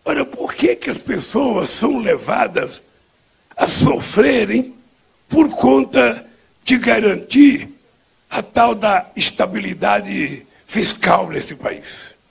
Ora, por que que as pessoas são levadas a sofrerem por conta de garantir a tal da estabilidade fiscal nesse país?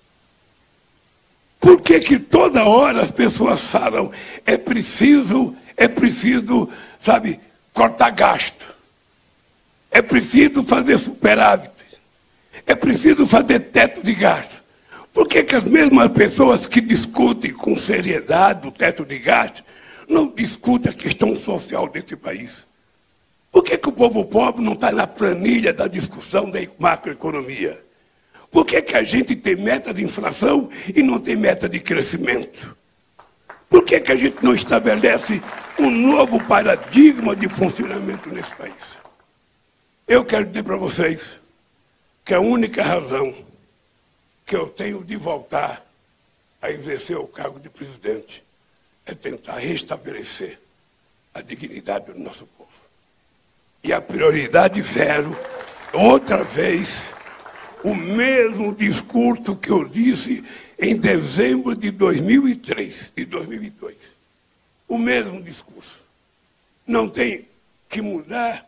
Por que que toda hora as pessoas falam é preciso, sabe, cortar gasto, é preciso fazer superávit, é preciso fazer teto de gasto? Por que que as mesmas pessoas que discutem com seriedade o teto de gasto não discutem a questão social desse país? Por que que o povo pobre não está na planilha da discussão da macroeconomia? Por que que a gente tem meta de inflação e não tem meta de crescimento? Por que que a gente não estabelece um novo paradigma de funcionamento nesse país? Eu quero dizer para vocês que a única razão que eu tenho de voltar a exercer o cargo de presidente é tentar restabelecer a dignidade do nosso povo. E a prioridade zero, outra vez, o mesmo discurso que eu disse em dezembro de 2003 e 2002. O mesmo discurso. Não tem que mudar.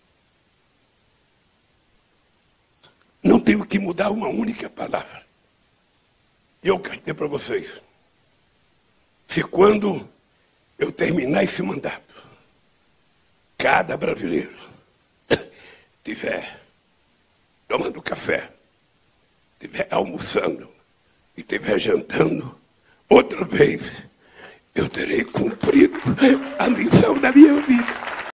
Não tenho que mudar uma única palavra. E eu quero dizer para vocês, se quando eu terminar esse mandato, cada brasileiro estiver tomando café, estiver almoçando e estiver jantando, outra vez eu terei cumprido a missão da minha vida.